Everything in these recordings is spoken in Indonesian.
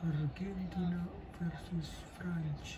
Argentina versus France.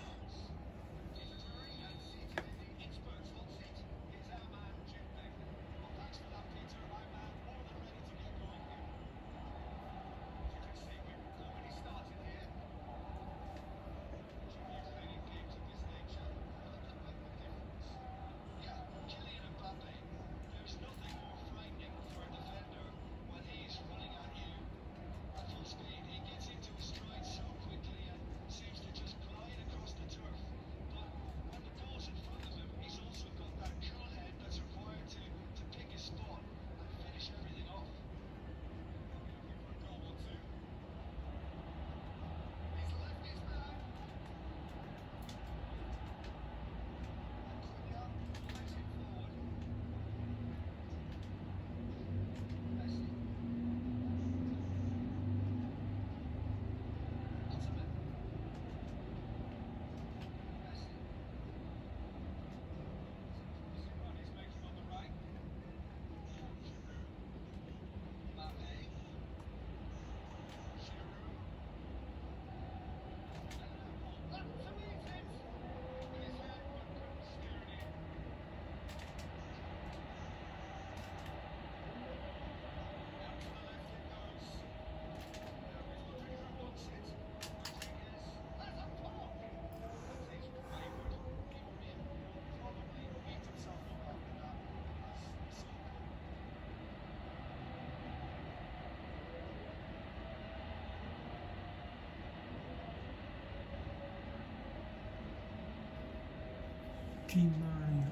Di Maria.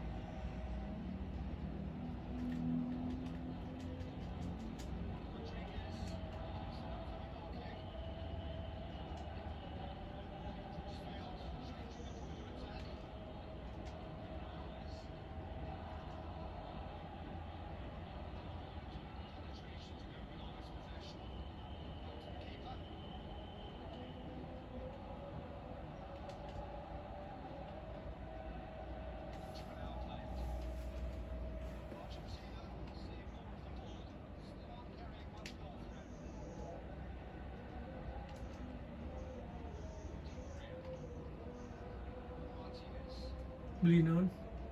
Beli non?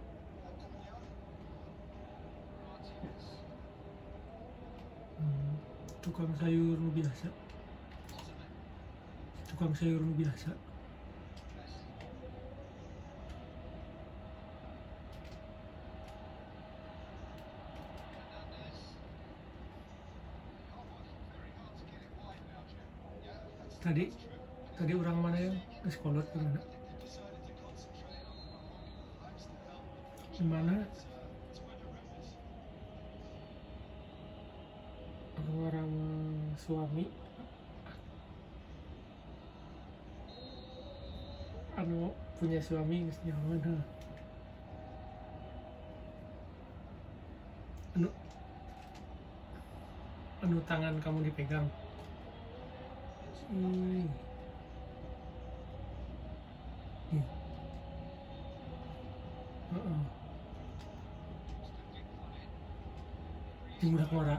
Tukang sayur nu biasa. Tukang sayur nu biasa. Tadi orang mana yang sekolah kemana? Gimana? Orang suami punya suami geus nyaman tangan kamu dipegang. Dimurah-murah.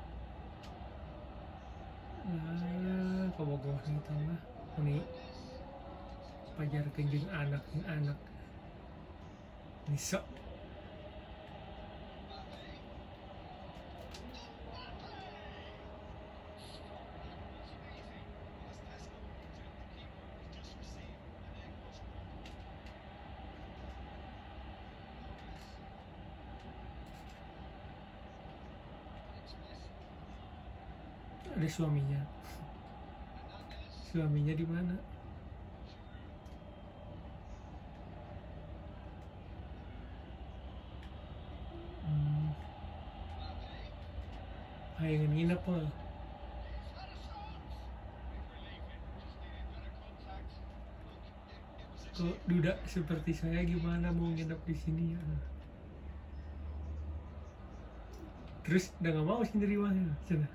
Kabogoh itu mah ini pajar kenjeng anak nisok. Ada suaminya di mana? Hayang nginep mah. Kok duda seperti saya gimana mau nginep di sini ya? Terus udah nggak mau sendiri mah cina.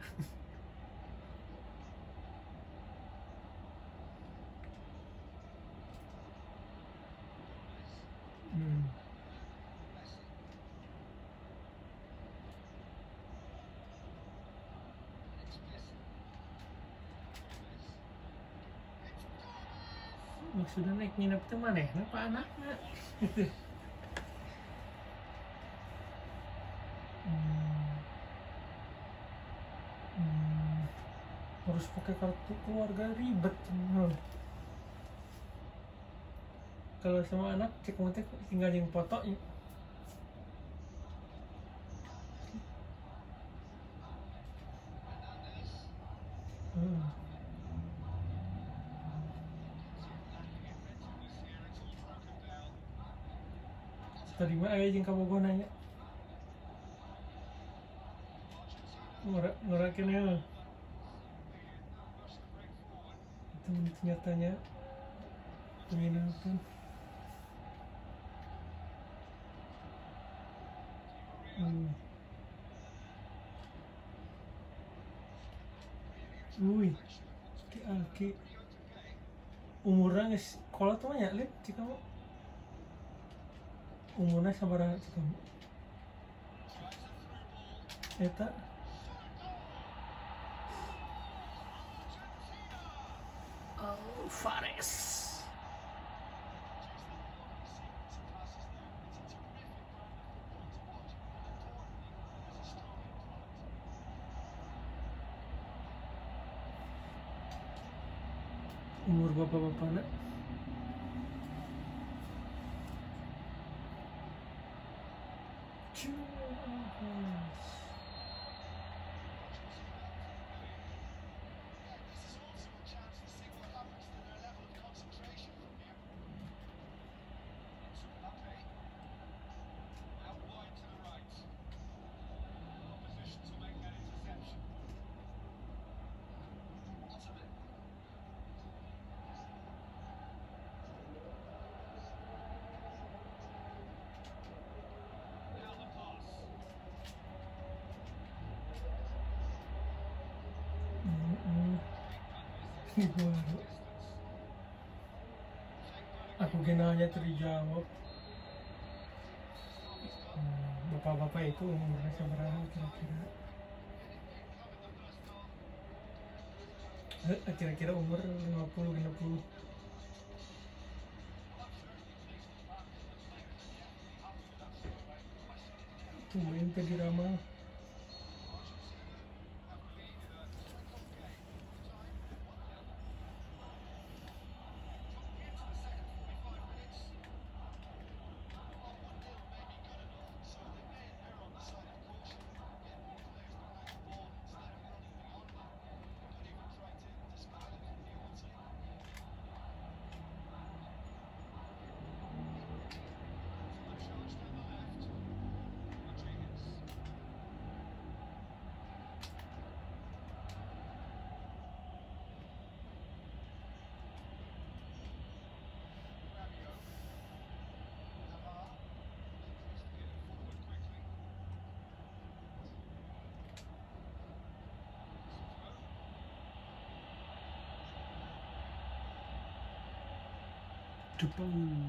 Maksudnya naik nginep itu mana ya? Kenapa anaknya? Hmm, hmm, harus pakai kartu keluarga ribet. Kalau sama anak cek mutek tinggal yang fotonya. Hmm. Tadi mah ayah jeung kabogoh nanya. Ngerakin ya. Itu nyatanya penginapan. Wih, ki umurnya geus kolot mah nya lihat cik kamu. Umurnya sabaraha cik kamu? Eta Fares. Umur bapak-bapakna baru. Aku kenalnya terjawab. Bapak-bapak itu umurnya seberapa kira-kira? Kira-kira umur 50-60. Tumben tadi ramal. Jepang.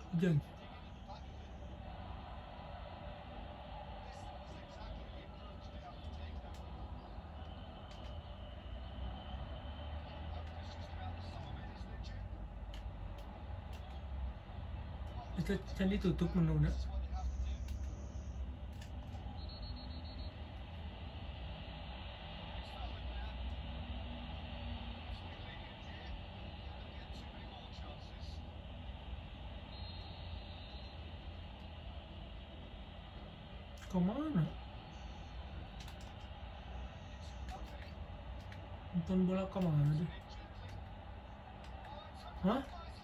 Hujan. Itu candi tutup menuna. Kemana? Nonton bola kemana deh? Hah?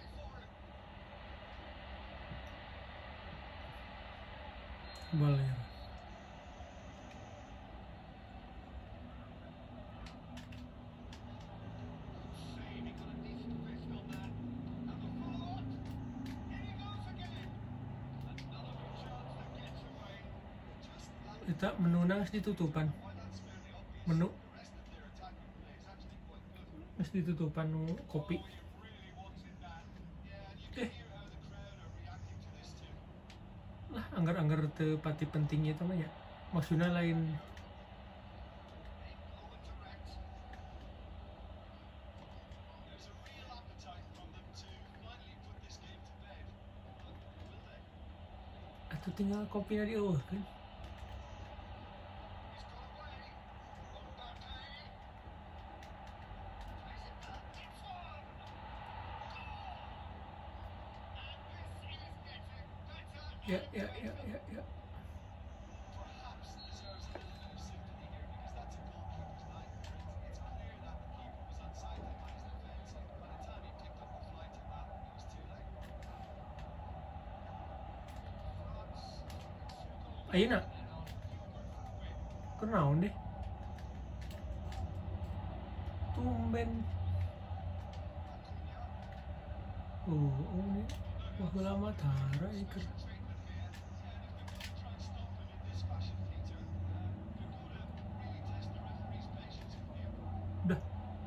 Baler. Kita menunang ditutupan. Menu mesti ditutupan kopi. Lah anggar-anggar tepati pentingnya itu mah ya. Maksudnya lain. Atau tinggal kopi dari awal kan. Ya. Ayeuna. Kenaon deh. Tumben. Ini baheula mah tara ieu. Udah.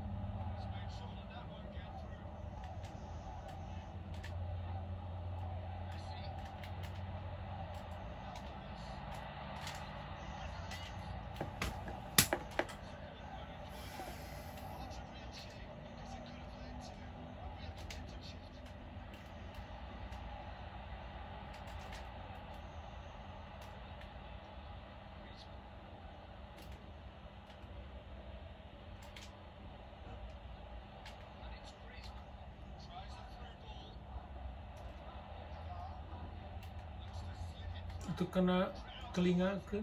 Itu kena kelingakeun.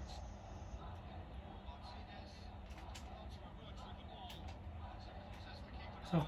Sok.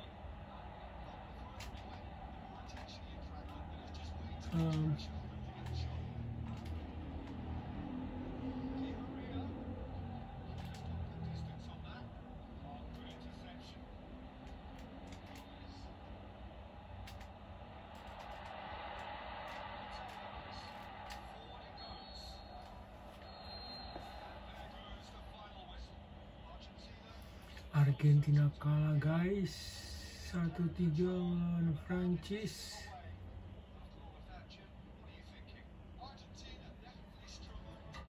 Argentina kalah guys, 1-3 lawan Prancis.